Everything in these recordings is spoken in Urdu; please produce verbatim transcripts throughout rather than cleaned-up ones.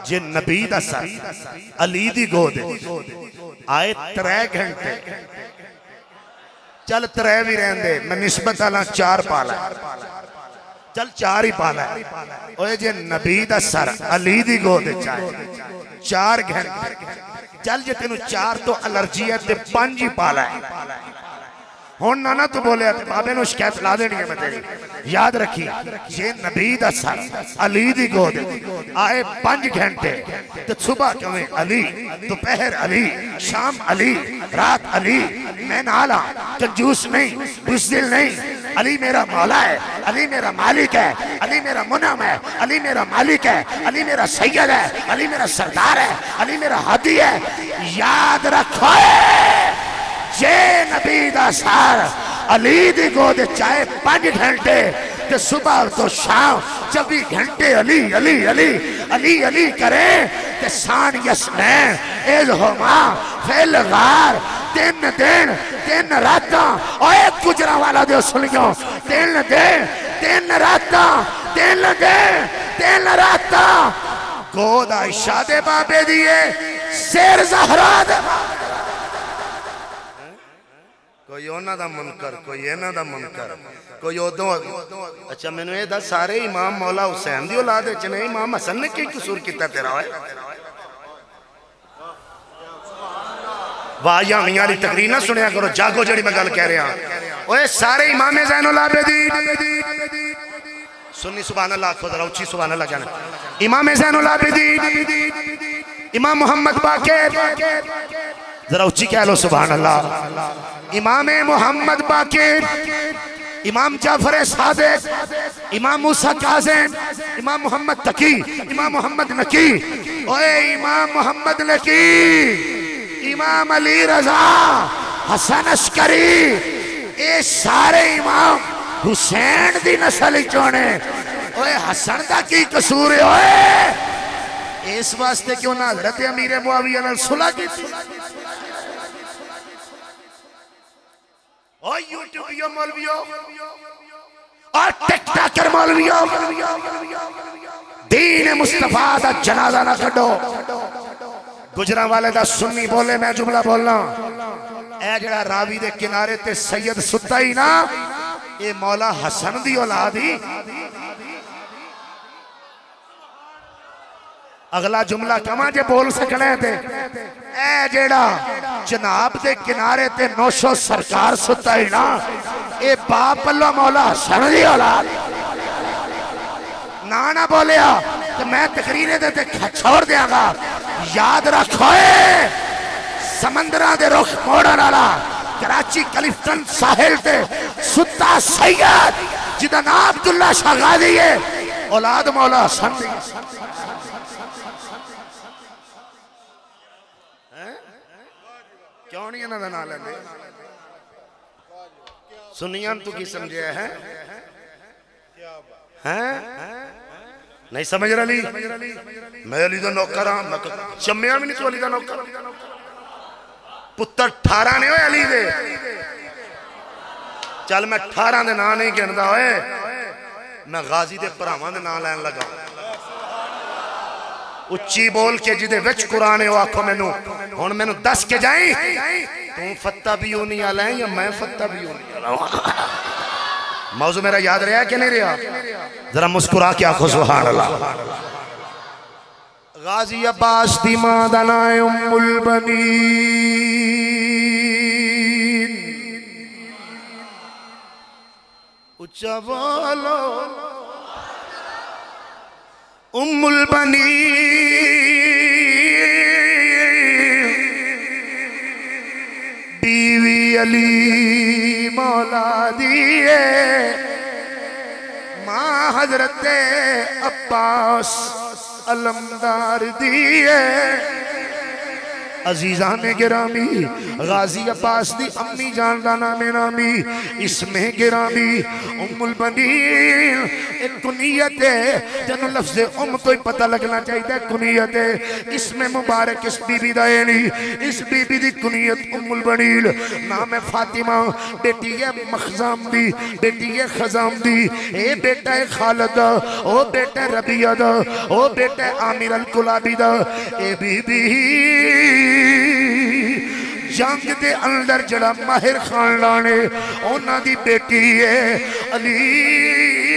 جے نبی دا سر علی دی گود آئے ترے گھنٹے چل ترے بھی رہن دے میں نسبت اللہ چار پالا چل چار ہی پالا ہے اوہ جے نبی دا سر علی دی گود چاہے چار گھنٹے چل جے تینو چار تو الرجی ہے تے پانچ ہی پالا ہے ہون نانا تو بولے آتے بابے نو شکایت لا دینی ہے میں تیری یاد رکھی یہ نبی دا سر علی دی گود آئے پانچ گھنٹے تو صبح کہیں علی دوپہر علی شام علی رات علی میں نالا کنجوس نہیں بزدل نہیں علی میرا مولا ہے علی میرا مالک ہے علی میرا منعم ہے علی میرا مالک ہے علی میرا سید ہے علی میرا سردار ہے علی میرا ہادی ہے یاد رکھو جے نبی دا سار علی دی گود چاہے پانچ گھنٹے کہ صبح تو شام چوبی گھنٹے علی علی علی علی علی کریں کہ سان یسنین ایز ہما فیل غار تین دین تین راتاں اور ایک گجرہ والا دے سنیوں تین دین تین راتاں تین دین تین راتاں گود عائشہ دے بابے دیئے سیر زہرہ دے بابے کوئی اونا دا منکر کوئی اینا دا منکر کوئی او اچھا میں نے دا سارے امام مولا حسین دی اولاد ہے چنے امام حسن نے کی قصور کیتا تیرا ہے واہ یا میاں علی تقریر نہ سنیا کرو جاگو جڑی میں گل کہہ رہے ہیں اوہ سارے امام زین العابدین سنی سبحان اللہ کھو ذرا اچھی سبحان اللہ جانا امام زین العابدین امام محمد باقر ذرا اچھی کہہ لو سبحان اللہ امام محمد باقر امام جعفر صادق امام موسیٰ کاظم امام محمد تقی امام محمد نقی اوے امام محمد نقی امام علی رضا حسن عسکری اے سارے امام حسین دی نسل چونے اوے حسن دا کی قصور ہے اوے اس واسطے کیوں نہ حضرت امیر معاویہ نے صلح کی تھی اور یوٹیوبیوں مولویوں اور ٹک ٹاکر مولویوں دین مصطفیٰ دا جنازہ نہ کڈو گجران والے دا سنی بولے میں جملہ بولنا اے جڑا راوی دے کنارے تے سید ستا ہی نا اے مولا حسن دی اولادی اگلا جملہ کما جے بول سکنے تھے اے جیڑا جناب دے کنارے تے نوشو سرکار ستا ہی نا اے باپ اللہ مولا حسن دی اولاد نانا بولیا کہ میں تقریرے دے تے چھوڑ دیا گا یاد رکھوئے سمندرہ دے رخ موڑا نالا کراچی کلیفٹن ساحل تے ستا سید جدہ نا عبداللہ شاہ غازی ہے اولاد مولا حسن دی کیوں نہیں انہوں نے نہ لینے سنیاں تو کی سمجھے ہیں نہیں سمجھ رہی میں علی دا نوکر ہاں میں چمیاں بھی نہیں تو علی دا نوکر پتر ٹھارہ نہیں ہوئے علی دے چل میں ٹھارہ دے نا نہیں کہندہ ہوئے میں غازی دے پرامان دے نا لین لگا اچھی بول کے جدے وچ قرآن ہو آکھو میں نو ہون میں نو دس کے جائیں تم فتح بھی ہونی آلائیں یا میں فتح بھی ہونی آلائیں موضوع میرا یاد رہا کہ نہیں رہا ذرا مسکرا کے آکھو سبحان اللہ غازی عباس دی مادنائے ام البنین اچھا والو ام البنین بیوی علی مولا دیئے ماں حضرت عباس علمدار دیئے عزیزان گرامی غازی عباس دی امی جان دا نام نامی اسم گرامی ام البنین ایک کنیت ہے جنہوں لفظ ام تو ہی پتہ لگنا چاہیے کنیت ہے اسم مبارک اس بی بی دا ہے نہیں اس بی بی دی کنیت ام البنین نام فاطمہ بیٹی ہے مخزام دی بیٹی ہے خزام دی اے بیٹا ہے خالد دا او بیٹا ہے ربیہ دا او بیٹا ہے عامر الکلابی دا اے بی بی جنگ دے اندر جڑا ماہر خان لانے اونا دی بیٹی ہے علی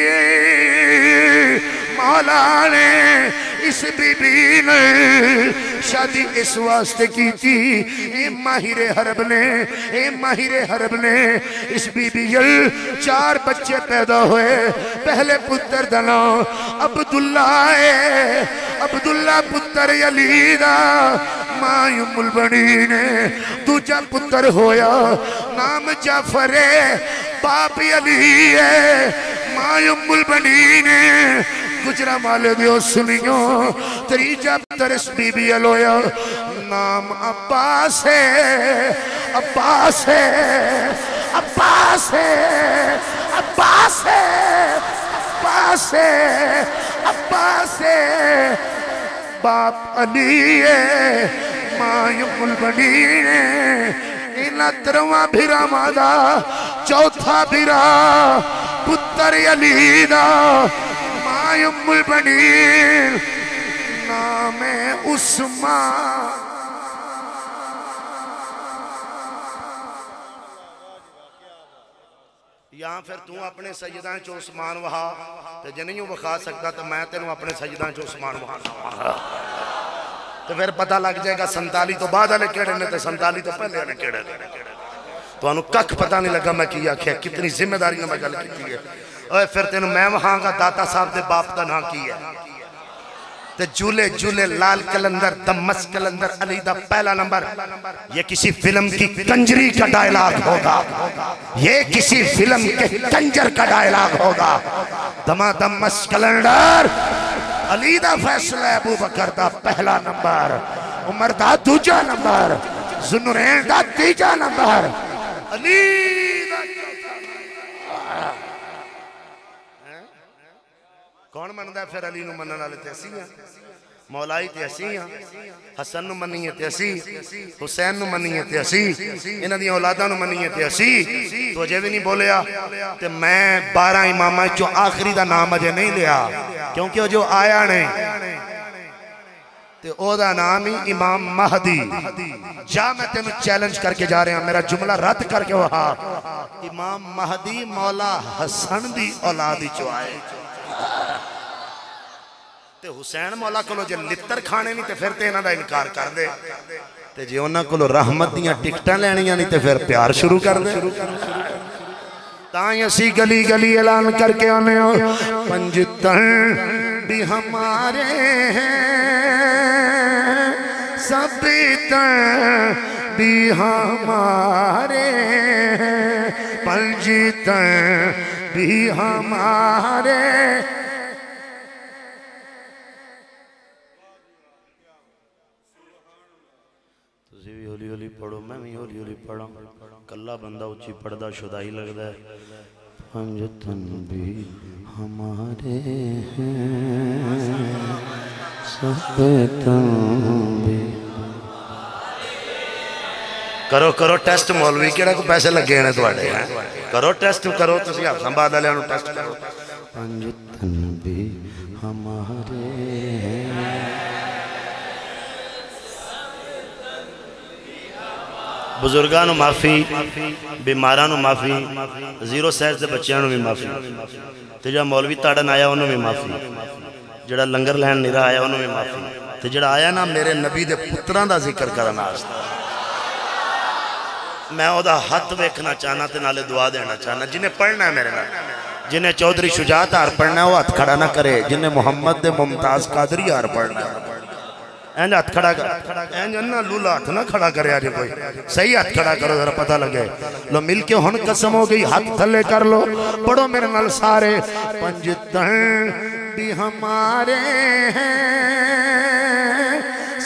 مولا نے اس بی بی نے شادی اس واسطے کی تھی اے ماہر حرب نے اے ماہر حرب نے اس بی بی یل چار بچے پیدا ہوئے پہلے پتر دنا عبداللہ ہے عبداللہ پتر علی دا ماں ام البنین دوجا پتر ہویا نام جعفر ہے باپ علی ہے ماں ام البنین گجرہ مالے دیو سنیوں تریجہ پتر اس بی بی علویا نام عباس ہے عباس ہے عباس ہے عباس ہے عباس ہے عباس ہے باپ علی ہے ماں ام البنین انہا ترواں بھیرا مادا چوتھا بھیرا پتر علی دا ماں ام البنین نام عثمان یہاں پھر تو اپنے سجدان چو عثمان وہاں تو جنہیوں بخوا سکتا تو میں تینوں اپنے سجدان چو عثمان وہاں تو پھر پتہ لگ جائے گا سنتالی تو بعد آلے کیڑے نے تو سنتالی تو پہلے آلے کیڑے نے تو انہوں کک پتہ نہیں لگا میں کیا کیا کتنی ذمہ داری نے میں گل کی ہے اور پھر تینوں میں وہاں گا داتا صاحب دے باپ دا نہ کی ہے تو جولے جولے لال کلندر دمس کلندر علی دا پہلا نمبر یہ کسی فلم کی کنجری کا ڈائلاگ ہوگا یہ کسی فلم کے کنجر کا ڈائلاگ ہوگا دما دمس کلندر علی دا فیصلہ ابو بکر دا پہلا نمبر عمر دا دوجا نمبر ذوالنورین دا تیجا نمبر علی دا کون مندہ ہے پھر علی نو منن والے تے اسی ہیں مولائی تے اسی ہیں حسن نو منی ہے تے اسی حسین نو منی ہے تے اسی انہاں دی اولاداں نو منی ہے تے اسی تو اجے بھی نہیں بولیا تے میں بارہ امامہ جو آخری دا نام اجے نہیں لیا کیونکہ وہ جو آیا نہیں تے او دا نام ہی امام مہدی جا میں تینوں چیلنج کر کے جا رہے ہیں میرا جملہ رد کر کے وہاں امام مہدی مولا حسن دی اولادی جو آئے تے حسین مولا کلو جے لتر کھانے نہیں تے پھر تے انہاں دا انکار کر دے تے جے انہاں کلو رحمت دیاں ٹکٹاں لینیاں نہیں تے پھر پیار شروع کر دے تائیں اسی گلی گلی اعلان کر کے آنے پنجتن بھی ہمارے ہیں سب تن بھی ہمارے ہیں پنجتن بھی ہمارے تسی بھی ہولی ہولی پڑھو میں بھی ہولی ہولی پڑھا کلہ بندہ اچھی پڑھدا شدائی لگ دا ہے پنجتن بھی ہمارے ہیں سب تن بھی کرو کرو ٹیسٹ مولوی کیڑا کو پیسے لگے ہیں توڑے ہیں کرو ٹیسٹ کرو تسی آپ سنباد علیہ انہوں ٹیسٹ کرو پنجتن بھی ہمارے ہیں بزرگانو معافی بیمارانو معافی زیرو سیز دے بچیانو بھی معافی تے جڑا مولوی تاڑن آیا انہوں بھی معافی جڑا لنگر لہن نہیں رہا آیا انہوں بھی معافی تے جڑا آیا نا میرے نبی دے پتران دا ذکر کرنا آستا میں او دا ہاتھ ویکھنا چاہنا تے نالے دعا دینا چاہنا جنہیں پڑھنا ہے میرے نال جنہیں چودری شجاعت آر پڑھنا ہے وہ ہاتھ کھڑا نہ کرے جنہیں محمد دے ممتاز قادری آر پڑھنا ہے اینج ہاتھ کھڑا کر اینج انہا لولا ہاتھ نہ کھڑا کرے آجے کوئی صحیح ہاتھ کھڑا کرو ذرا پتہ لگے لو مل کے ہن قسم ہو گئی ہاتھ تھلے کر لو پڑھو میرے نال سارے پنجتن بھی ہمارے ہیں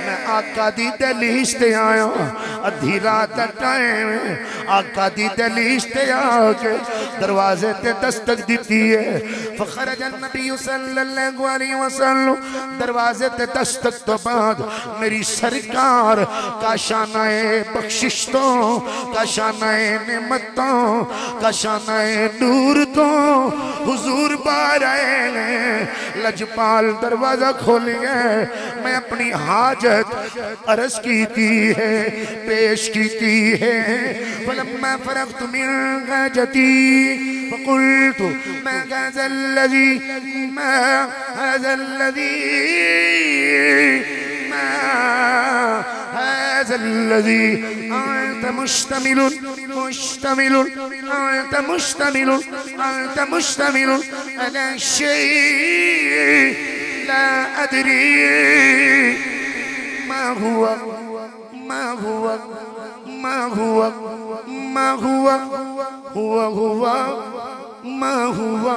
میں آقا دی دہلیز تے آیا ادھی رات دا ٹائم آقا دی دہلیز تے آکے دروازے تے دستک دیتی ہے فخرج النبی صلی اللہ علیہ وسلم دروازے تے دستک تو بعد میری سرکار کا شانہ بخشش تو کا شانہ نعمتوں کا شانہ نور تو حضور بار آئے لیں لجپال دروازہ کھولئے میں اپنی حاجت عرض کیتی ہے پیش کیتی ہے فلما فرغت من حاجتی فقلت ما هذا الذي ما هذا الذي ما هذا الذي أنت مشتمل مشتمل أنت مشتمل أنت مشتمل على شيء لا أدري ما هو ما هو ما هو ما هو هو هو ما هو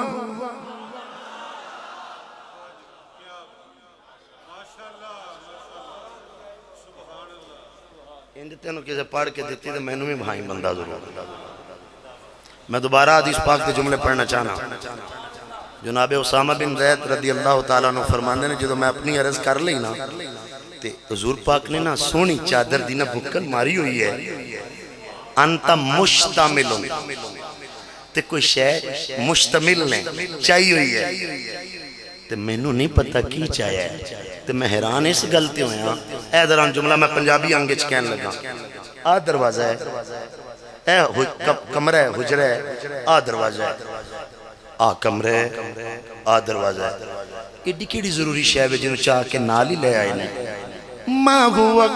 انج تینوں کسے پڑھ کے دیتی تو میں نے بھی بھائی بندہ ضرور میں دوبارہ حدیث پاک کے جملے پڑھنا چاہنا جناب اسامہ بن زید رضی اللہ تعالیٰ عنہ فرماندے نے جدو میں اپنی عرض کر لی نا تے حضور پاک نے نا سونی چادر دینا بھکن ماری ہوئی ہے انتا مشتمل تے کوئی شے مشتمل نے چاہی ہوئی ہے تے میں نو نہیں پتا کی چاہیا ہے تے میں حیران اس گلتے ہوئے ہاں اے دران جملہ میں پنجابی آنگے چکین لگا آ دروازہ ہے اے کمرہ ہے حجرہ ہے آ دروازہ ہے آ کمرہ ہے آ دروازہ ہے ایڈی کیڑی ضروری شے ہے جنہوں چاہ کے نالی لے آئے نے ما ہوا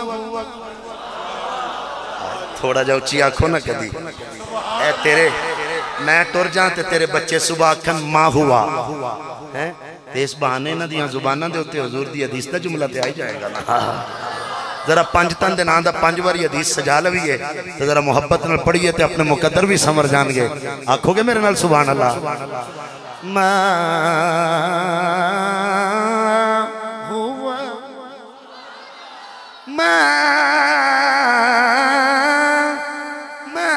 تھوڑا جاؤ چی آنکھو نہ کدی اے تیرے میں ٹور جانتے تیرے بچے صبح کھن ما ہوا تے اس بہانے نہ دیاں زبانہ دے ہوتے حضور دی حدیث دا جملہ تے آئی جائے گا نا ذرا پانچ تن دے نام دا پانچ باری حدیث سجا لوی ہے تو ذرا محبت نہ پڑھئے تے اپنے مقدر بھی سمر جان گے آنکھو گے میرے نال سبحان اللہ ما ہوا ما ما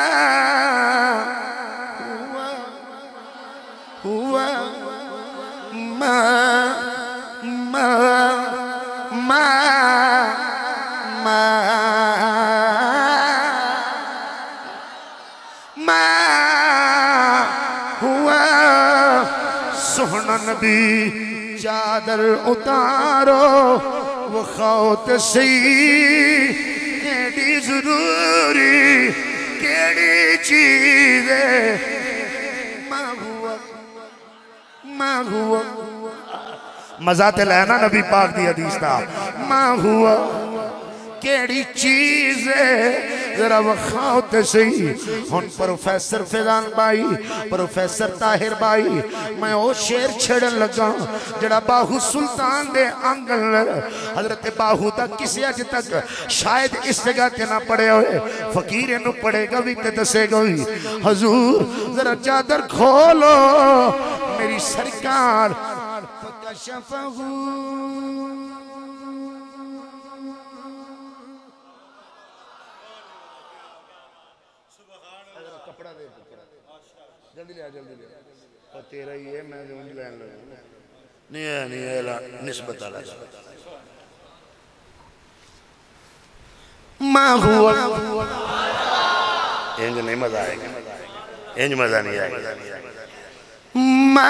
ہوا ہوا ما ما ما ما ہوا سہنا نبی چادر اتارو وہ خوت سی کیڑی ضروری کیڑی چیز ہے ما ہوا ما ہوا مزات لینا نبی پاک دی حدیث تھا ما ہوا کیڑی چیز ہے ذرا وخاوت سی ہن پروفیسر فیضان بائی پروفیسر طاہر بائی میں او شیر چھڑن لگا جڑا باہو سلطان دے آنگل حضرت باہو تک کسی اج تک شاید اس جگہ تے نہ پڑے ہوئے فقیر انو پڑے گا بھی تے دسے گا بھی حضور ذرا چادر کھولو میری سرکار فکشفہو جلدی لیا جلدی لیا اور تیرا ہی ہے میں جو لین لگا نہیں ہے نہیں ہے نسبت آلہ ما ہوا انج نہیں مزہ آئے گا انج مزہ نہیں آئے گا ما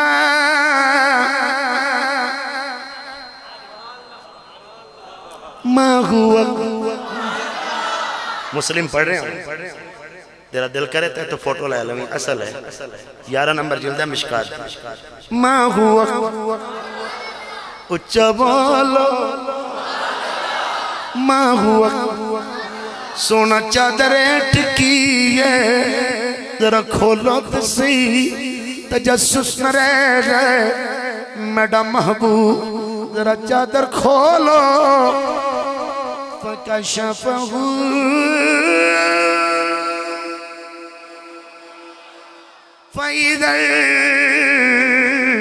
ما ہوا مسلم پڑھ رہے ہیں تیرا دل کرے تے تو فوٹو لے لیں اصل ہے یارہ نمبر جلد ہے مشکات ما ہوا اچھا بولو ما ہوا سونا چادر ٹکی ہے ذرا کھولو تسی تجسس نہ رہ گئے میڈا محبوب ذرا چادر کھولو فکشفہو فَإِذَا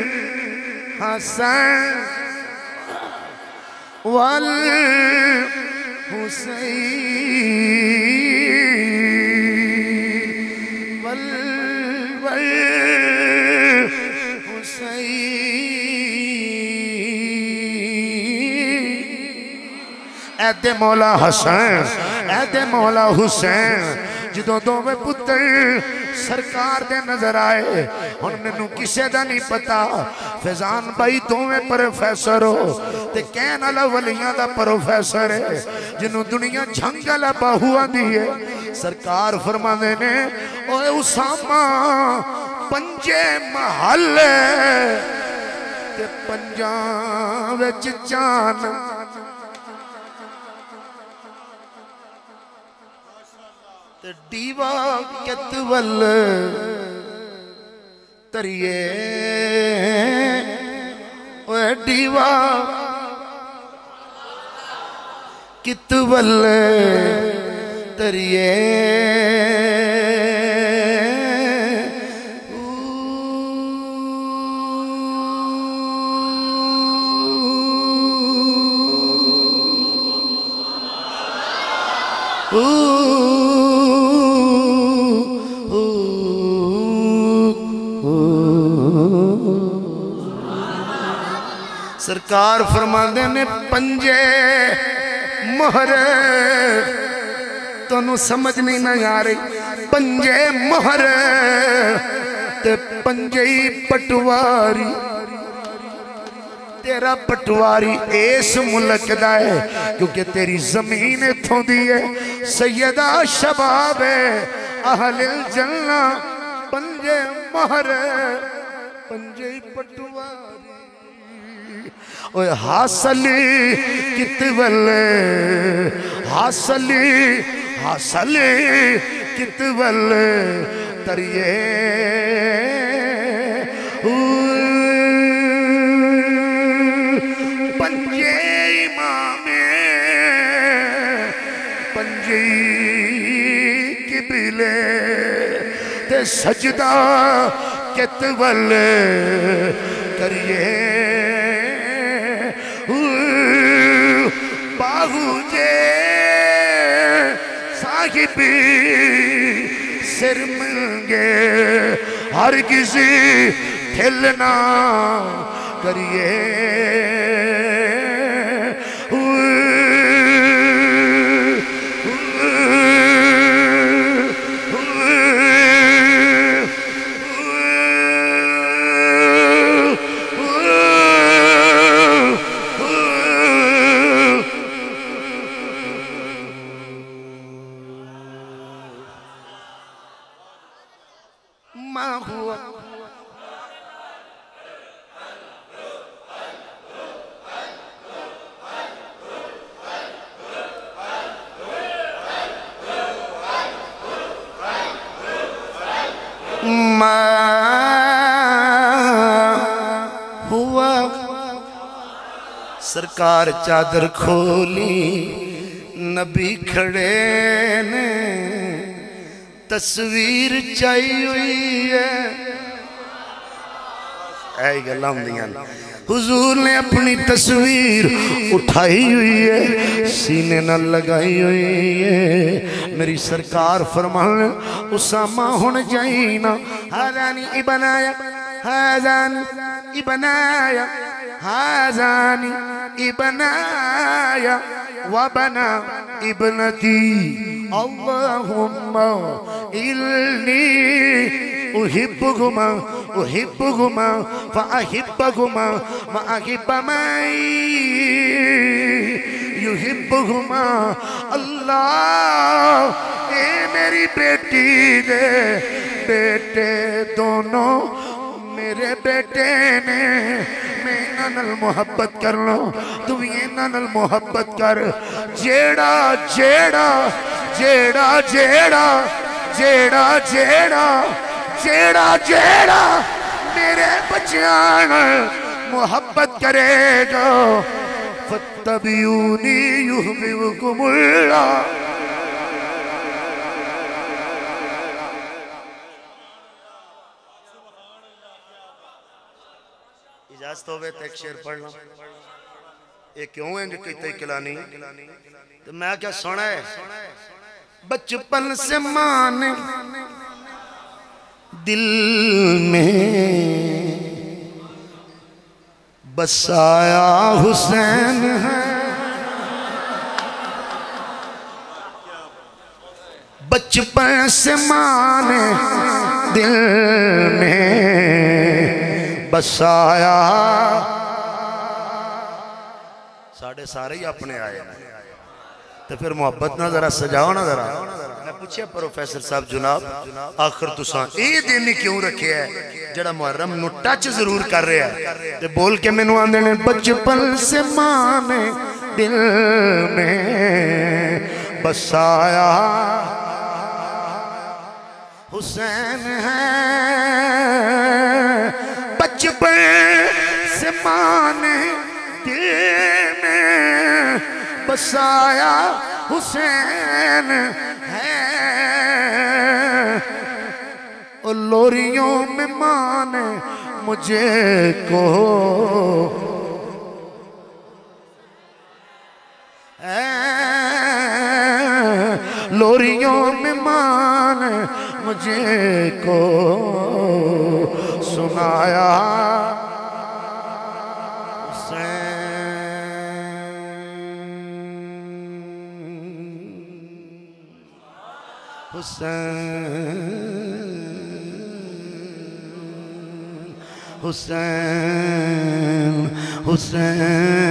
الْحَسَنُ وَالْحَسَنُ حسین ول ول اے دے مولا حسین اے دے مولا حسین جدوں دوویں پتر سرکار دے نظر آئے ہن مینوں کسے دا نہیں پتا فیضان بھائی دوویں پروفیسر ہو تے کہن والا ولیاں دا پروفیسر ہے جنوں دنیا جھنگل باہو آندی ہے سرکار فرماندے نے اوے اسامہ پنجے محل تے پنجاں وچ جان تے ڈیوا کتول تریے اوے ڈیوا کتول تریے سرکار فرماندے نے پنجے مہر تونوں سمجھ نہیں نہ آ رہی پنجے مہر تے پنجے پٹواری تیرا پٹواری اس ملک دا ہے کیونکہ تیری زمین اتھوں دی ہے سیدہ شباب اہل الجنہ پنجے مہر پنجے پٹواری اوے حاصل کتول حاصل حاصل کتول تریے پنجے امام پنجے قبلے تے سجدہ کتول کریے باہو جے صاحبی سر منگے ہر کسی کھلنا کریے سرکار چادر کھولی نبی کھڑے نے تصویر چاہی ہوئی ہے اے گلام دیاں حضور نے اپنی تصویر اٹھائی ہوئی ہے سینے نہ لگائی ہوئی ہے میری سرکار فرمان اسامہ ہون جائینا حاضانی ابن آیا حاضانی ابن آیا حاضانی ابن آیا وبنا ابنتی اللہم إلني أحبكما أحبكما فأحبكما ما أحب من يحبكما اللہ اے میری بیٹی دے بیٹے دونوں میرے بیٹے نے میں انہاں نال محبت کر لوں تو بھی انہاں نال محبت کر جیڑا جیڑا جیڑا جیڑا جیڑا جیڑا جیڑا جیڑا میرے بچیان محبت کرے گا فاتبعونی یحببکم اللہ اجازت ہوئے تو ایک شعر پڑھ لوں یہ کیوں ہے جو کہتے کلانی تو میں کیا سنا ہے بچپن سے ماں نے دل میں بسایا حسین ہے بچپن سے ماں نے دل میں بسایا ساڑھے سارے ہی اپنے آئے تو پھر محبت نہ ذرا سجاؤ نہ ذرا میں پوچھے پروفیسر صاحب جناب آخر تساں اے دن کیوں رکھے ہے جڑا محرم نو ٹچ ضرور کر رہے ہیں تے بول کے میں نو آندے نے بچپن سے ماں نے دل میں بسایا حسین ہے بچپن سے ماں نے دل میں بسایا حسین ہے اور لوریوں میں ماں نے مجھے کو لوریوں میں ماں نے مجھے کو سنایا حسین حسین حسین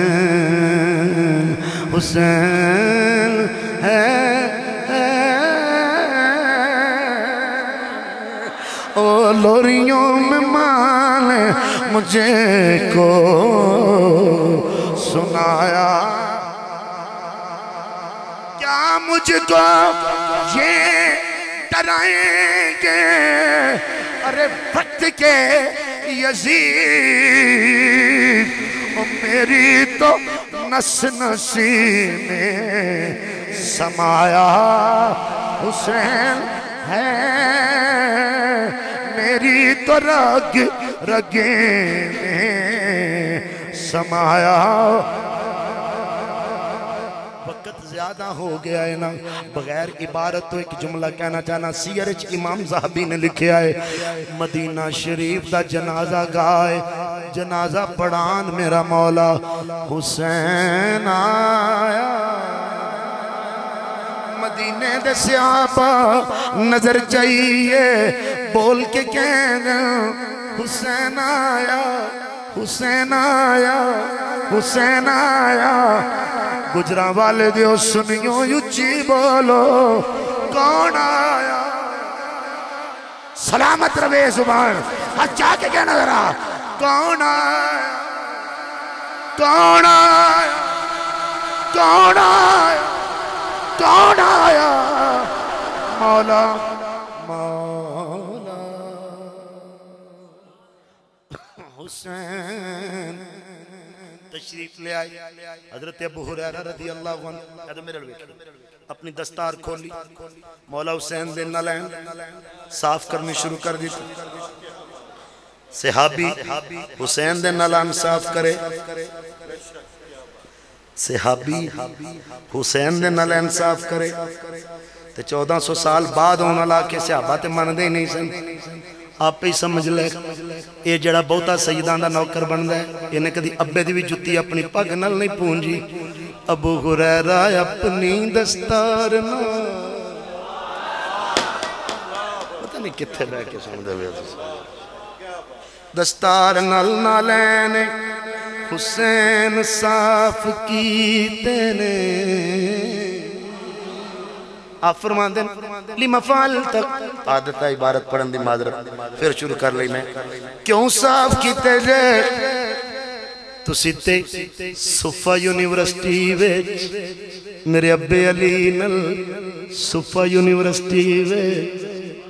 حسین ہے او لوریوں میں ماں نے مجھے کو سنایا کیا مجھ کو یہ ڈرائیں گے ارے وقت کے یزید میری تو نس نسی میں سمایا حسین ہے میری تو رگ رگے میں سمایا زیادہ ہو گیا ہے نا بغیر عبارت تو ایک جملہ کہنا چاہنا سیرچ امام زہبی نے لکھیا ہے مدینہ شریف دا جنازہ گائے جنازہ پڑھان میرا مولا حسین آیا مدینے دے صحابہ نظر چاہیے بول کے کہنا حسین آیا حسین آیا حسین آیا گجران والے دیو سنیوں یچی بولو کون آیا سلامت روے زبان ہاتھ چاہ کے کہنا ذرا کون آیا کون آیا کون آیا کون آیا مولا مولا حسین تشریف لے آئی حضرت ابو حریرہ رضی اللہ عنہ اپنی دستار کھولی مولا حسین دن نلین صاف کرنی شروع کر دی صحابی حسین دن نلین صاف کرے صحابی حسین دن نلین صاف کرے تے چودہ سو سال بعد ہونا لا کے صحابہ تے من دے نہیں سن آپ پہ ہی سمجھ لے یہ جڑا بہتا سیدان دا نوکر بن ہے انہیں کدی ابے دی بھی جتی اپنی پگ نل نہیں پونجی ابو حریرہ اپنی دستار نہ پتہ نہیں کتھے بے کے سن دے ہوئے دستار نل نہ لینے حسین صاف کیتے نے آپ فرمان دیں لما فعلت عادتہ عبارت پڑھن دی معذرت پھر شروع کر لی میں کیوں صاف کیتے جے تو سیتے صفہ یونیورسٹی ویچ میرے ابے علی نل صفہ یونیورسٹی ویچ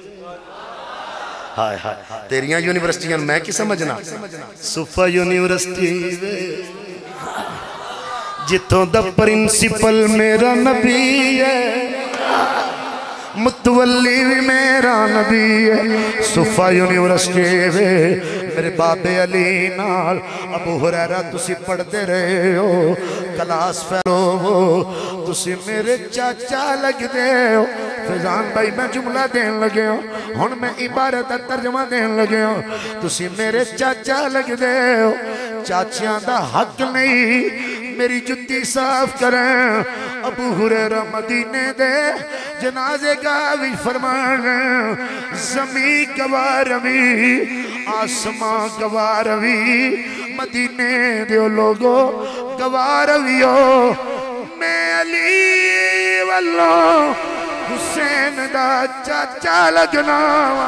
ہائے ہائے تیریاں یونیورسٹیاں میں کی سمجھنا صفہ یونیورسٹی ویچ جتوں دا پرنسپل میرا نبی ہے متولی بھی میرا نبی ہے صفا یونیورسٹی وے میرے بابے علی نال ابو ہریرہ تسی پڑھ دے رہے ہو کلاس فیلو ہو تسی میرے چاچا لگ دے ہو فیضان بھائی میں جملہ دین لگے ہو ہن میں عبارت ترجمہ دین لگے ہو تسی میرے چاچا لگ دے ہو چاچیاں دا حق نہیں میری جتی صاف کریں ابو ہریرہ مدینے دے جنازے کا بھی فرمان زمین گواروی آسمان گواروی مدینے دیو لوگو گوارویو میں علی واللہ حسین دا چاچا لگنا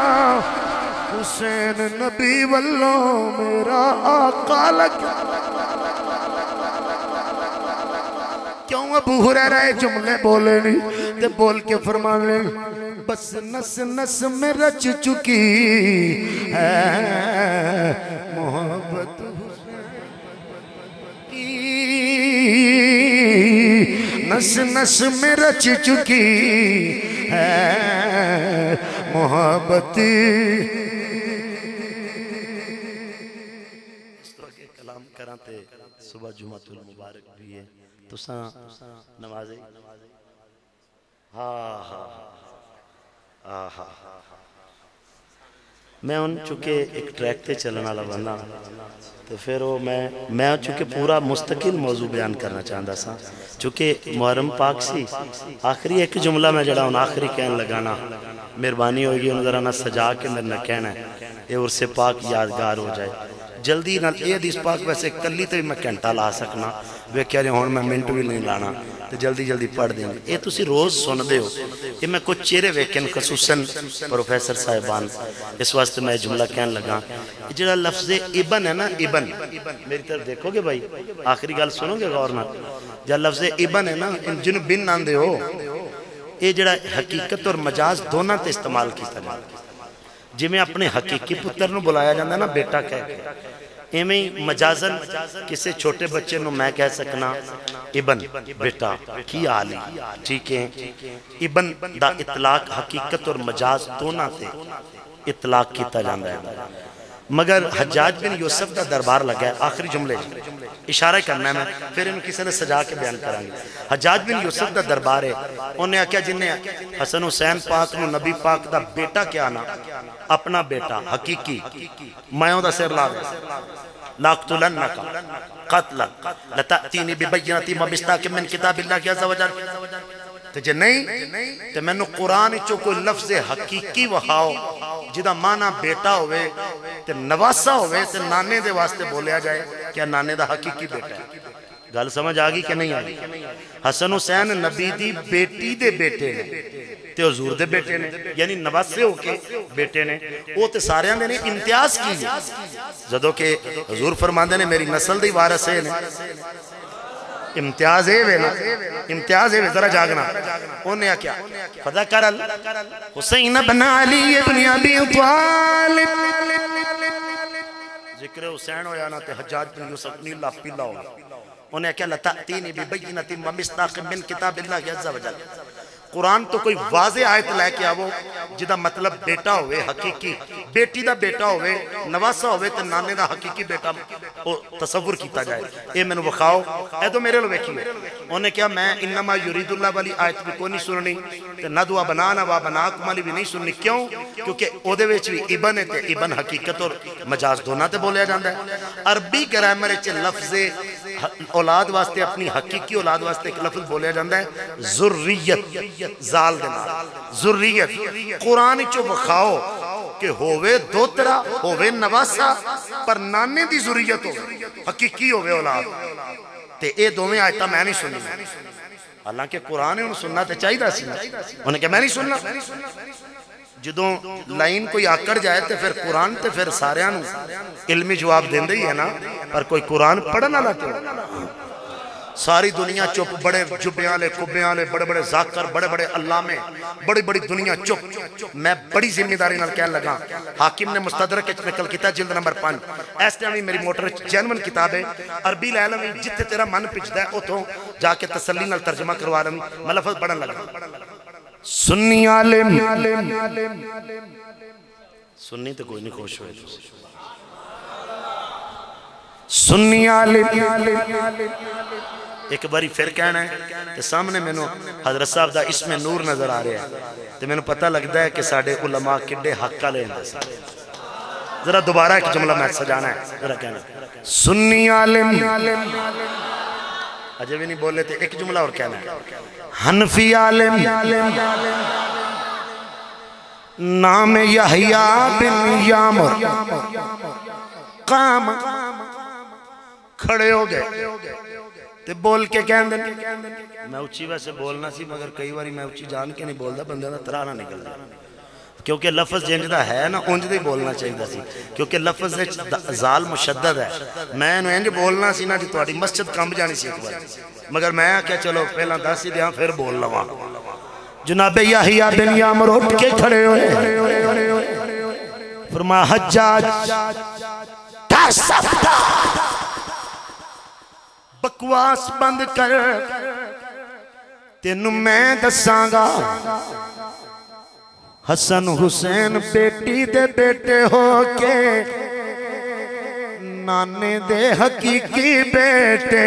حسین نبی واللہ میرا آقا لگنا کیوں ابو ہریرہ جملے بولے نہیں تے بول کے فرمانے بس نس نس میں رچ چکی ہے محبت کی نس نس میں رچ چکی ہے محبت اس طرح کے کلام کراتے صبح جمعۃ المبارک بھی ہے تو ساں نمازیں ہاں ہاں ہاں ہاں میں ان چکے ایک ٹریک تے چلنا لبنا تو پھر وہ میں میں چکے پورا مستقل موضوع بیان کرنا چاہتا سا چکے محرم پاک سی آخری ایک جملہ میں جڑا ان آخری کہن لگانا مہربانی ہوگی انہوں ذرا نہ سجا کے میرے نہ کہنا ہے یہ عرص پاک یادگار ہو جائے جلدی نہ یہ حدیث پاک ویسے کلی تو میں گھنٹہ لا سکنا وہ کہہ رہے ہوں میں منٹ بھی نہیں لانا تو جلدی جلدی پڑھ دیں گے یہ تسی روز سن دے ہو یہ میں کچھ چہرے ویکن خصوصاً پروفیسر صاحبان اس واسطے میں جملہ کہنے لگا جڑا لفظ ابن ہے نا ابن میری طرف دیکھو گے بھائی آخری گال سنو گے غور نہ جڑا لفظ ابن ہے نا ان جن بن نہ دے ہو یہ جڑا حقیقت اور مجاز دونوں تے استعمال کیتا جاتا جی میں اپنے حقیقی پتر نو بلایا جاندہ نا بیٹا کہہ کے ایمیں مجازن کسے چھوٹے بچے نو میں کہہ سکنا ابن بیٹا کی آلی ٹھیک ہے ابن دا اطلاق حقیقت اور مجاز دونوں تے اطلاق کیتا جاندہ ہے مگر حجاج بن یوسف دا دربار لگا ہے آخری جملے اشارہ کرنا ہے میں پھر انہوں کسی نے سجا کے بیان کریں گے حجاج بن یوسف دا دربار ہے انہیں کیا جنہیں حسن حسین پاک نو نبی پاک دا بیٹا کیا نا اپنا بیٹا حقیقی مائیوں دا سیر لا دے لاقتلنکا قتلا لتأتینی ببینتی مبستاک من کتاب اللہ کی عز و جل تو جے نہیں تو میں نے قرآن چو کوئی لفظ حقیقی وخاؤ جدہ مانا بیٹا ہوئے تو نواسا ہوئے تو نانے دے واسطے بولیا جائے کیا نانے دا حقیقی بیٹا ہے گل سمجھ آگی کہ نہیں آگی حسن حسین نبی دی بیٹی دے بیٹے نے تے حضور دے بیٹے نے یعنی نواسے ہو کے بیٹے نے وہ تے سارے نے امتیاز کی جدو کہ حضور فرماندے نے میری نسل دی وارث ہے امتیاز ہے وے نا امتیاز ہے وے ذرا جاگنا انہیں کیا فذکر حسین بن علی ابن ابی طالب ذکر حسین ہو یا نا تے حجاج بن یوسف نیلہ پیلا ہو انہیں کیا لتأتینی ببینت ومصداق من کتاب اللہ عز و جل قرآن تو کوئی واضح آیت لے کے آوو جدہ مطلب بیٹا ہوئے حقیقی بیٹی دا بیٹا ہوئے نواسا ہوئے تے نانے دا حقیقی بیٹا تصور کیتا جائے اے میں نے وخاؤ اے تو میرے لو ویکھی انہیں کیا میں انما یرید اللہ والی آیت بھی کوئی نہیں سننی تے ندوا بنانا وا بناکم والی بھی نہیں سننی کیوں کیونکہ او دے ویچ بھی ابن ہے تے ابن حقیقت اور مجاز دونہ تے بولیا جاندہ ہے عربی گرامر چے لفظ اولاد واسطے اپنی حقیقی اولاد واسطے ایک لفظ بولیا جاندہ ہے ذریت زال دینا ذریت قرآن چو بخاؤ کہ ہووے دو طرح ہووے نواسا پر نانے دی ذریت ہو حقیقی ہووے اولاد تے اے دو میں آیتہ میں نہیں سننی حالانکہ قرآن انہوں سننا تے چاہی دا سی انہیں کہ میں نہیں سننا جدوں لائن کوئی آکر جائے تے پھر قرآن تے پھر ساریانوں علمی جواب دیں دے ہی ہے نا پر کوئی قرآن پڑھنا لاتے ہو ساری دنیا چپ بڑے جبیاں لے کبیاں لے بڑے بڑے ذاکر بڑے بڑے علامے بڑی بڑی دنیا چپ میں بڑی ذمہ داری نال کہنے لگا حاکم نے مستدرک اچھ نکل کیتا جلد نمبر پانچ ایس ٹائمی میری موٹر جنون کتاب ہے عربی لے لوں جتے تیرا من پچھ دا ہے اتھوں جا کے تسلی نال ترجمہ کروا لوں میں لفظ پڑھن لگا سنی عالم سنی تو کوئی نہیں خوش ہوئے سنی عالم ایک باری پھر کہنا ہے کہ سامنے میں نو حضرت صاحب دا اس میں نور نظر آ رہے ہیں تو میں نو پتہ لگتا ہے کہ ساڑھے علماء کڈے حق کا لے ہیں ذرا دوبارہ ایک جملہ میں سجانا ہے ذرا کہنا سنی عالم اجے بھی نہیں بولے تھے ایک جملہ اور کہنا ہے حنفی عالم نام یحییٰ بن یامر قام کھڑے ہو گئے تے بول کے کہن دیں میں اچھی ویسے بولنا سی مگر کئی باری میں اچھی جان کے نہیں بول دا بندے دا ترانہ نکل دا کیونکہ لفظ جنجدہ ہے نا انجدہ ہی بولنا چاہیے دا سی کیونکہ لفظ زال مشدد ہے میں انج بولنا سی نا جی توڑی مسجد کام جانی سی ایک بار مگر میں کیا چلو پہلا دا سی دیاں پھر بول لواں جناب یحییٰ بن یامر اٹھ کے کھڑے ہوئے فرمایا حجاج تصفتا بکواس بند کر تینوں میں دساں گا حسن حسین بیٹی دے بیٹے ہو کے نانے دے حقیقی بیٹے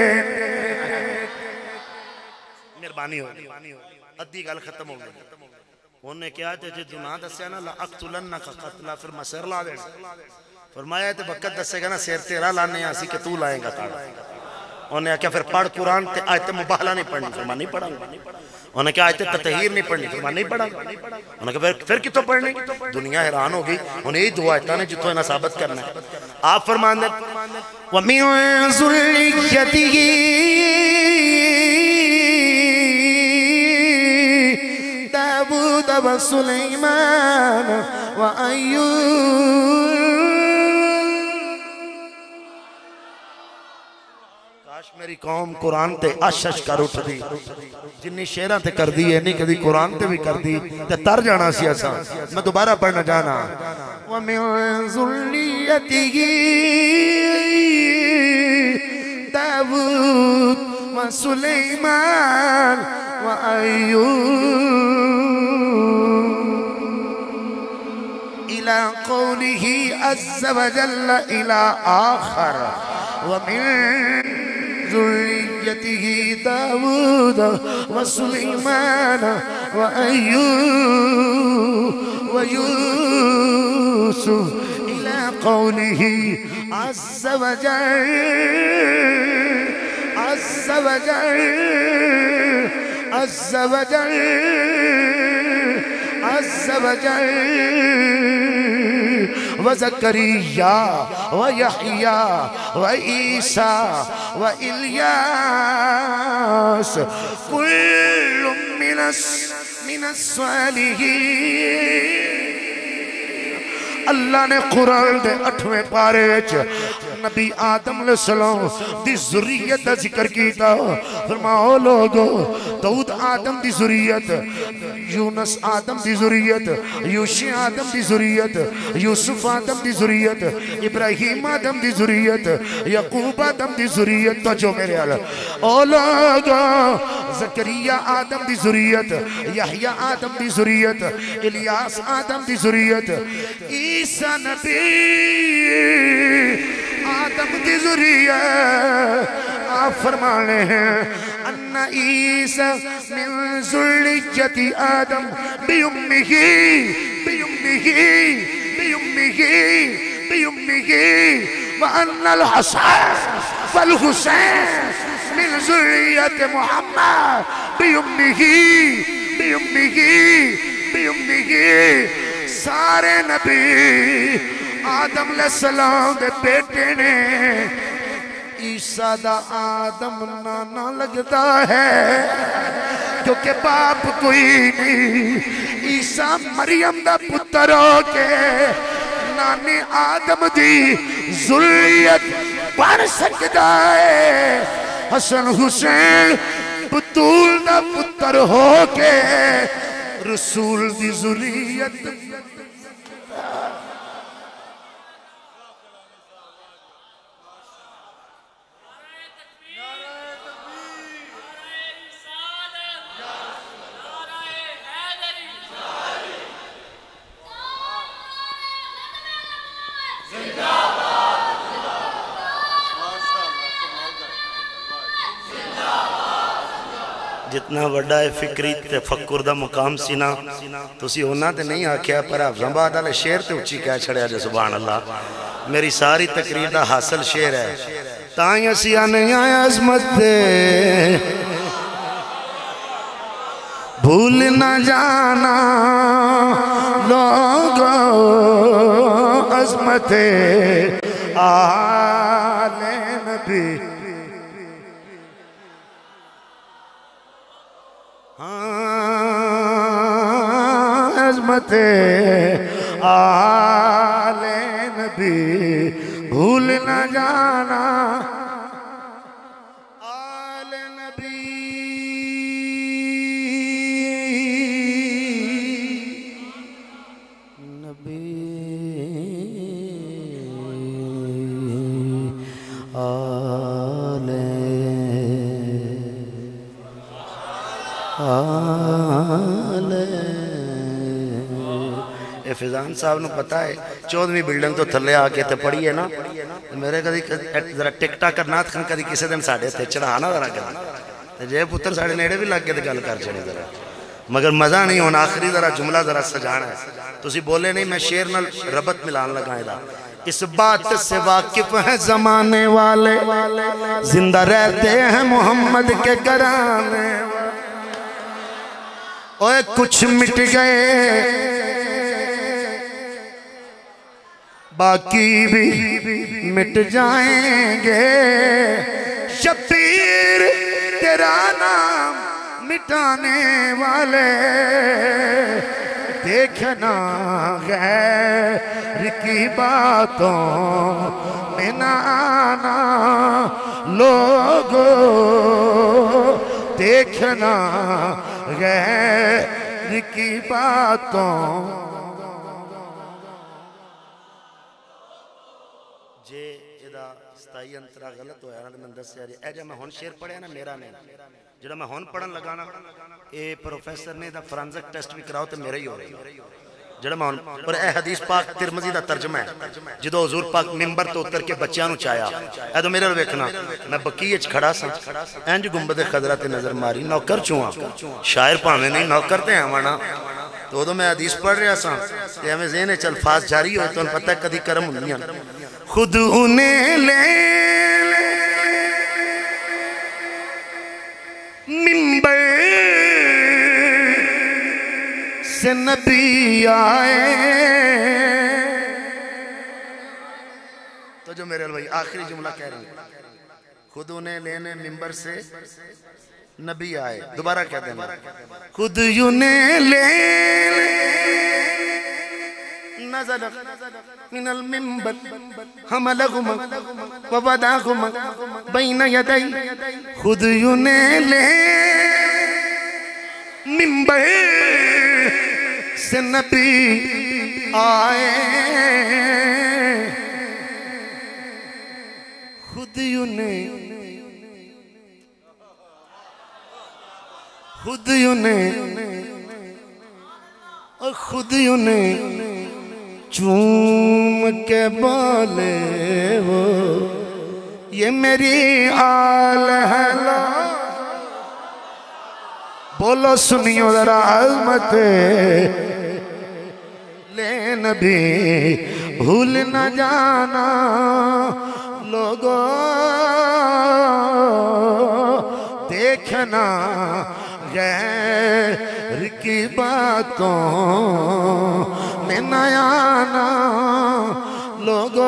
مہربانی ہو ادھی گل ختم ہو گئی انہوں نے کیا تھے جی نہ دسیا نا لَأَقْتُلَنَّكَ قَتْلَا پھر میں سیر لا دینا فرمایا ہے وقت دسے گا نا سیر تیرا لانے آسی کہ تو لائیں گا تاڑا انہوں نے کیا پھر پڑھ قرآن تے آیت مباہلہ نہیں پڑھنی فرما نہیں پڑھا انہوں نے کیا آیت تطہیر نہیں پڑھنی فرما نہیں پڑھا انہوں نے کہا پھر کتوں پڑھنی دنیا حیران ہو گئی انہیں یہی دعا آیتہ نے جتوں انہیں ثابت کرنا ہے آپ فرمان دیں وَمِن ذُرِّيَّتِهِ داود وسلیمان وَأَيُّوبَ کاش میری قوم قرآن تے اشش کر اٹھ دی جنی شیرہ تے کر دی ہے نہیں کدی قرآن تے بھی کر دی تے تر جانا سی ایسا میں دوبارہ پڑھنا جانا وَمِن ذُرِّيَّتِهِ داود وسلیمان وَأَيُّوبَ إلى قوله عز وجل إلى آخر ومن ذريته داود وسليمان وأيوب ويوسف إلى قوله عز وجل عز وجل عز وجل عز وجل وزكريا ويحيى وعيسى وإلياس كل من من الصالحين اللہ نے قرآن دے اٹھویں پارے نبی آدم علیہ السلام دی ذریت دا ذکر کیتا فرماؤ لوگو داؤد آدم دی ذریت یونس آدم دی ذریت یوشی آدم دی ذریت یوسف آدم دی ذریت ابراہیم آدم دی ذریت یعقوب آدم دی ذریت تو جو میرے علیہ او لوگو زکریہ آدم دی ذریت یحییٰ آدم دی ذریت الیاس آدم دی ذریت عیسیٰ نبی آدم دی ذریت آپ فرمانے ہیں ان عیسیٰ من ذریت آدم بیمہ بیمہ بیمہ بیمہ وان الحسن والحسین من ذریت محمد بیمہ بیمہ بیمہ سارے نبی آدم علیہ السلام دے بیٹے نے عیسیٰ دا آدم نانا لگتا ہے کیونکہ باپ کوئی نہیں عیسیٰ مریم دا پتر ہو کے نانے آدم دی ذریت بن سکتا ہے حسن حسین بطول دا پتر ہو کے رسول دی ذریت جتنا وڈا ہے فکری تفکر دا مقام سینا تو اسی ہونا تے نہیں آکھیا پر حافظ آباد والے شیر تے اچھی کیا چھڑیا جے سبحان اللہ میری ساری تقریر دا حاصل شیر ہے تائیں اسی آنے آیا عظمت تے بھول نہ جانا لوگو عظمت آل نبی عظمت آل نبی بھول نہ جانا آل نبی نبی آل آل فیضان صاحب نو پتا ہے چودھویں بلڈنگ تو تھلے آکے تے پڑھی ہے نا میرے کدی ذرا ٹک ٹاک کرنا تھا کدی کسی دن ساڑھے تھے چڑھانا ذرا کرنا جے پتر ساڑھے نیڑے بھی لگ گئے تے گل کر چڑھے ذرا مگر مزہ نہیں ہونا آخری ذرا جملہ ذرا سجانا ہے تو اسی بولے نہیں میں شیر نال ربط ملان لگائیں دا اس بات سے واقف ہیں زمانے والے زندہ رہتے ہیں محمد کے گرانے اوے کچھ مٹ گئے باقی بھی مٹ جائیں گے شبیر تیرا نام مٹانے والے دیکھنا غیر کی باتوں میں نہ آنا لوگو دیکھنا غیر کی باتوں جے جدا ستائی انترا غلط ہویا نا تو میں دس سے آ رہی اے جا میں ہون شیر پڑھے نا میرا نہیں جڑا میں ہون پڑھن لگانا اے پروفیسر نے دا فرانزک ٹیسٹ بھی کراؤ تو میرا ہی ہو رہی جڑا میں ہون اور اے حدیث پاک ترمذی دا ترجمہ ہے جدو حضور پاک ممبر تو اتر کے بچیاں چایا اے تو میرے رویکھنا میں بقیج کھڑا سا اینج گنبد خضرہ تے نظر ماری نوکر چوہاں شاعر پاہمیں نہیں نوکر تے ہیں مانا تو دو میں حدیث پڑھ رہا سا کہ ہمیں ذہن چل فاس جاری ہوئے تو ان پتہ کدی کرم ہونیاں خود انہیں لے ممبر سے نبی آئے تو جو میرے بھائی آخری جملہ کہہ رہی ہیں خود انہیں لینے ممبر سے نبی آئے دوبارہ کہہ دینا خود انہیں لینے نزل من المنبر حملهما ووضعهما بين يدي خود انہیں لے منبر سے نبی آئے خود انہیں خود انہیں اور خود انہیں چوم کے بولے وہ یہ میری آل ہے لا بولو سنیو ذرا عظمت لے نبی بھول نہ جانا لوگو دیکھنا غیر کی باتوں میں نہ آنا لوگو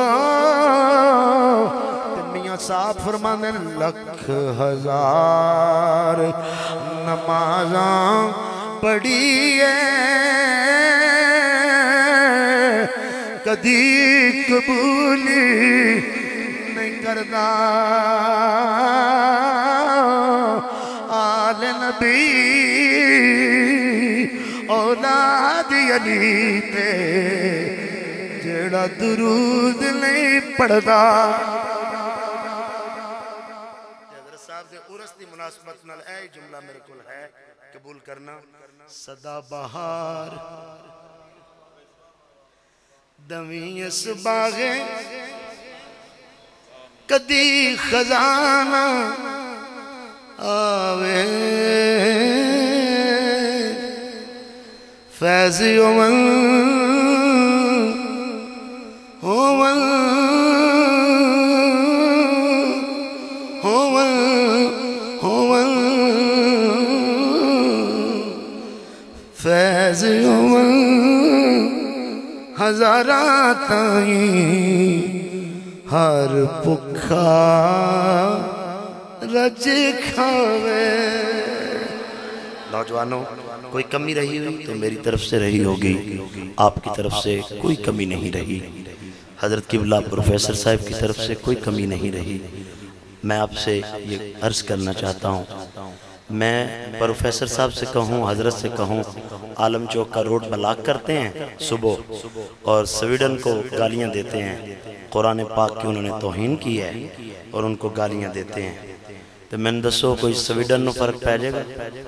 میاں صاحب فرمانے لکھ ہزار نمازاں پڑھیے کدی قبولی نہیں کردا آل نبی اولاد علی تے جڑا درود نہیں پڑھدا حضرت صاحب دے عرس دی مناسبت نال اے جملہ میرے کول ہے قبول کرنا صدا بہار دمی اس باغے کدی خزانہ آوے فیض یومن ہومن ہومن ہومن فیض یومن ہزاراں تائیں ہر بکھا رج کھاوے۔ نوجوانوں کوئی کمی رہی ہوئی تو میری طرف سے رہی ہوگی، آپ کی طرف سے کوئی کمی نہیں رہی، حضرت قبلہ پروفیسر صاحب کی طرف سے کوئی کمی نہیں رہی۔ میں آپ سے یہ عرض کرنا چاہتا ہوں، میں پروفیسر صاحب سے کہوں، حضرت سے کہوں، عالم چوک کا روڈ بلاک کرتے ہیں صبح اور سویڈن کو گالیاں دیتے ہیں، قرآن پاک کی انہوں نے توہین کی ہے اور ان کو گالیاں دیتے ہیں، تو میں نے دسو کوئی سویڈن نو فرق پہ جائے گا؟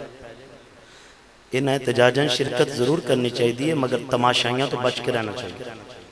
انہیں احتجاجاں شرکت ضرور کرنی چاہیے مگر تماشائیاں تو بچ کے رہنا چاہیے۔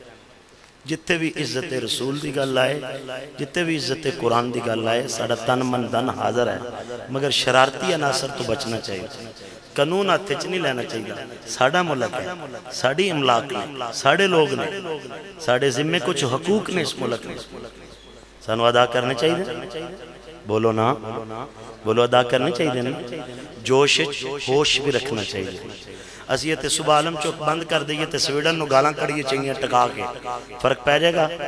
جتے بھی عزت رسول دی گل آئے، جتے بھی عزت قرآن دی گل آئے، ساڑھا تن من دن حاضر ہے، مگر شرارتی عناصر تو بچنا چاہیے، قانون ہاتھ وچ نہیں لینا چاہیے۔ ساڑھا ملک ہے، ساڑھی املاک نے، ساڑھے لوگ نے، ساڑھے ذمے کچھ حقوق نے اس ملک نے، سانو ادا کرنے چاہیے، بولو نا، بولو ادا کرنے چاہیے نا، جوش ہوش بھی رکھنا چاہیے۔ اسی یہ تے صبح عالم چوک بند کر دئیے تے سویڈن نو گالاں کڑیے چاہیے ٹکا کے، فرق پہ جائے گا؟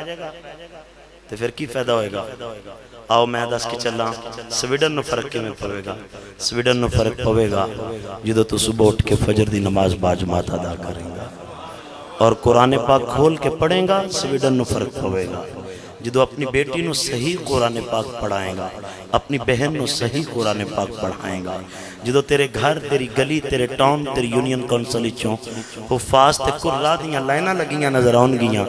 تے پھر کی فائدہ ہوئے گا؟ آؤ میں دس کے چلاں، سویڈن نو فرق کے میں پوے گا، سویڈن نو فرق پوے گا جدو تو صبح اٹھ کے فجر دی نماز باجماعت ادا کریں گا اور قرآن پاک کھول کے پڑھیں گا، سویڈن نو فرق پوے گا جدو اپنی بیٹی نو صحیح قرآن پاک پڑھائیں گا، اپنی بہن نو صحیح قرآن پاک پڑھائیں گا، جدو تیرے گھر، تیری گلی، تیرے ٹاؤن، تیری یونین کونسلی چوں حفاظ تے قرآن دیاں لائنہ لگیاں نظر آن گیاں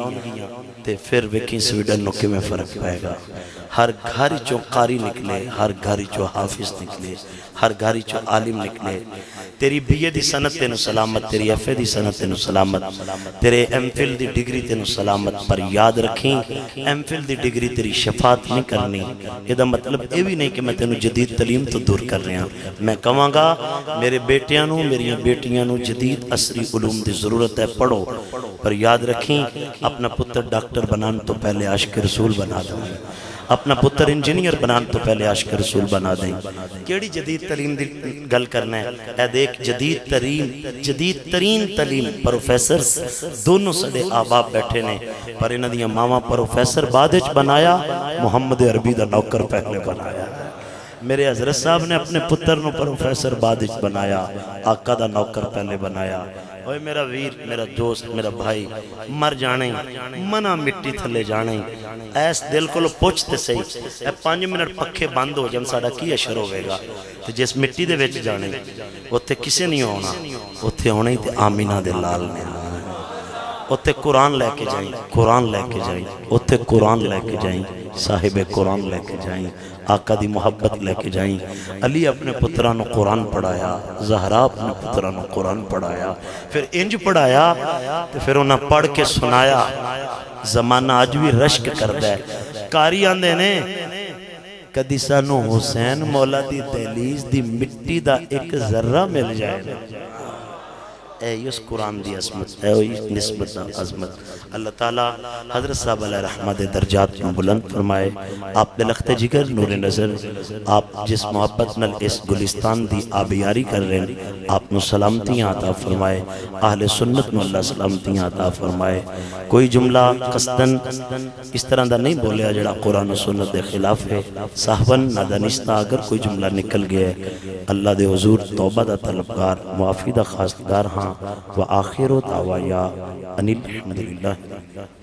تے پھر ویکیں سویڈن نو میں فرق پائے گا۔ ہر گھر چوں قاری نکلے، ہر گھر چوں حافظ نکلے، ہر گھر چوں عالم نکلے، تیری بی اے دی سنت تینو سلامت، تیری ایف اے دی سنت تینو سلامت، تیرے ایم فل دی ڈگری تینو سلامت، پر یاد رکھیں ایم فل دی ڈگری تیری شفاعت نہیں کرنی، یہ دا مطلب یہ بھی نہیں کہ میں تینو جدید تعلیم تو دور کر رہے ہیں، میں کہاں گا میرے بیٹیاں نو، میری بیٹیاں نو جدید عصری علوم دی ضرورت ہے، پڑھو، پر یاد رکھیں اپنا پتر ڈاکٹر بنان تو پہلے عاشق رسول بنا دیں، اپنا پتر انجینئر بنان تو پہلے عاشق رسول بنا دیں۔ کیڑی جدید تعلیم دی گل کرنا ہے؟ اے دیکھ جدید ترین جدید ترین تعلیم پروفیسرز دونوں سڑے آباب بیٹھے نے، پر انہ دیاں ماما پروفیسر بادج بنایا، محمد عربی دا نوکر پہلے بنایا۔ میرے حضرت صاحب نے اپنے پتر نو پروفیسر بادج بنایا، آقا دا نوکر پہلے بنایا۔ اوہ میرا ویر، میرا دوست، میرا بھائی، مر جانے منہ مٹی تھلے جانے، ایس دل کو لو پوچھتے سہی، اے پانچ منٹ پکھے بند ہو جن ساڑا کی اشر ہوئے گا، تو جس مٹی دے ویچ جانے وہ تے کسے نہیں ہونا، وہ تے ہونے تے آمینہ دے لال نے آنا، وہ تے قرآن لے کے جائیں، قرآن لے کے جائیں، وہ تے قرآن لے کے جائیں، صاحب قرآن لے کے جائیں، آقا دی محبت لے کے جائیں۔ علی اپنے پترانو قرآن پڑھایا، زہرا اپنے پترانو قرآن پڑھایا، پھر انج پڑھایا تو پھر انہاں پڑھ کے سنایا۔ زمانہ آج بھی رشک کردہ ہے، کاری آندے نے کدی سانو حسین مولا دی دہلیز دی مٹی دا ایک ذرہ مل جائے نا، اے اس قرآن دی عظمت، اے اس نسبت دا عظمت۔ اللہ تعالیٰ حضرت صاحب علیہ رحمہ دے درجات میں بلند فرمائے، آپ دے لخت جگر نور نظر، آپ جس محبت نل اس گلستان دی آبیاری کر رہے ہیں، آپ نو سلامتیاں عطا فرمائے، اہل سنت نو اللہ سلامتیاں عطا فرمائے۔ کوئی جملہ قصدن اس طرح دا نہیں بولیا جڑا قرآن و سنت دے خلاف ہے، صاحباً نادانستہ اگر کوئی جملہ نکل گئے، اللہ دے حضور توبہ دا طلبگار، معافی دا خواستگار ہاں، وآخر دعوایا ان الحمدللہ